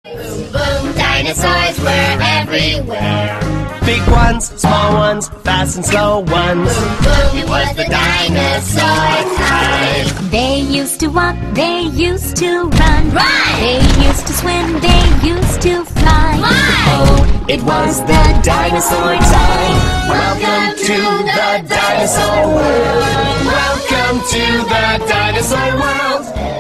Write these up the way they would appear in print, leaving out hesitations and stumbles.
Boom, boom, dinosaurs were everywhere. Big ones, small ones, fast and slow ones. Boom, boom, it was the dinosaur time. They used to walk, they used to run. They used to swim, they used to fly. Oh, it was the dinosaur time. Welcome to the dinosaur world. Welcome to the dinosaur world.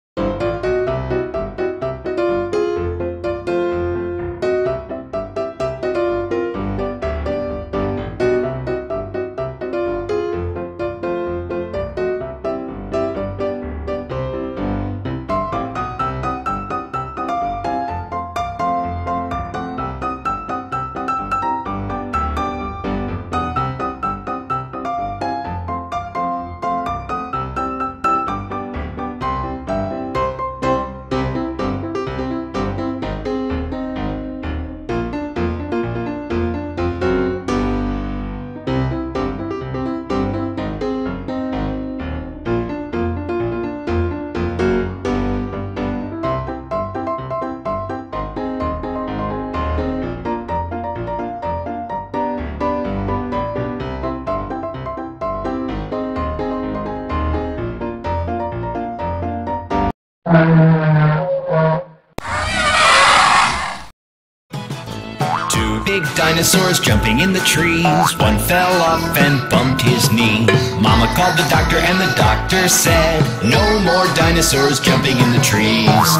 Two big dinosaurs jumping in the trees. One fell off and bumped his knee. Mama called the doctor and the doctor said, no more dinosaurs jumping in the trees.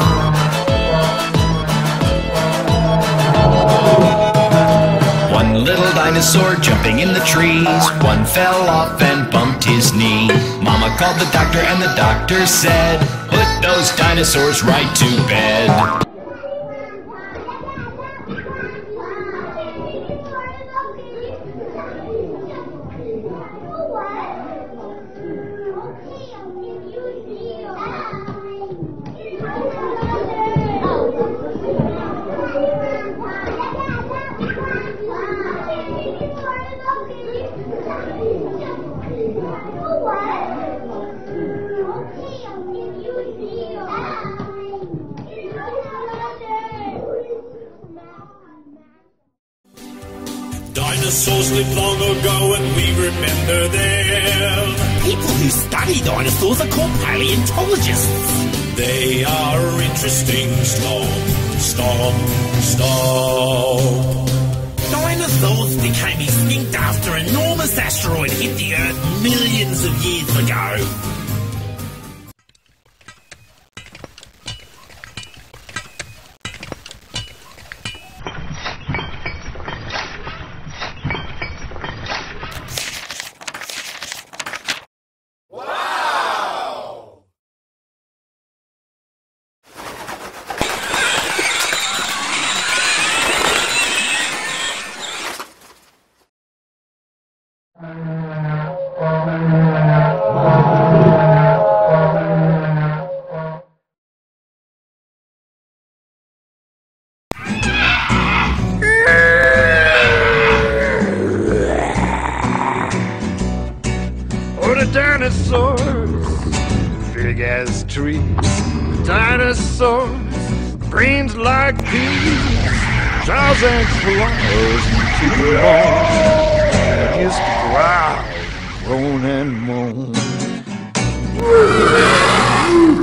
One little dinosaur jumping in the trees. One fell off and bumped his knee. Mama called the doctor and the doctor said, put those dinosaurs right to bed. Dinosaurs lived long ago and we remember them. People who study dinosaurs are called paleontologists. They are interesting. Stop. Dinosaurs became extinct after an enormous asteroid hit the Earth millions of years ago. Dinosaurs, big as trees. Dinosaurs, brains like peas. Jaws and claws and two arms. They used to growl, groan and moan.